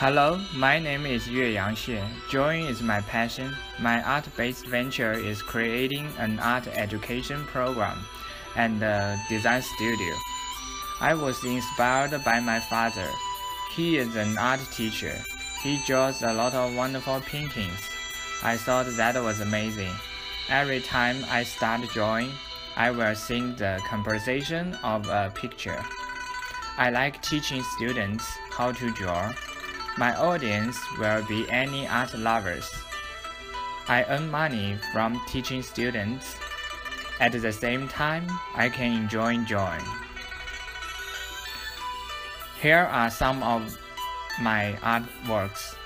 Hello, my name is Yueyang Xie. Drawing is my passion. My art-based venture is creating an art education program and a design studio. I was inspired by my father. He is an art teacher. He draws a lot of wonderful paintings. I thought that was amazing. Every time I start drawing, I will sing the composition of a picture. I like teaching students how to draw. My audience will be any art lovers. I earn money from teaching students. At the same time, I can enjoy drawing. Here are some of my artworks.